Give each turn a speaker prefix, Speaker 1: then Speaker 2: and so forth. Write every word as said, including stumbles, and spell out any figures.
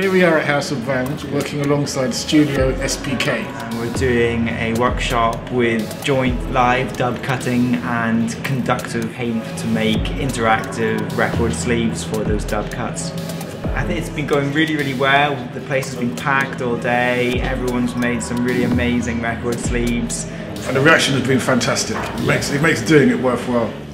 Speaker 1: Here we are at House of VANS, working alongside Studio S P K.
Speaker 2: We're doing a workshop with joint live dub cutting and conductive paint to make interactive record sleeves for those dub cuts. I think it's been going really, really well. The place has been packed all day. Everyone's made some really amazing record sleeves.
Speaker 1: And the reaction has been fantastic. It makes, it makes doing it worthwhile.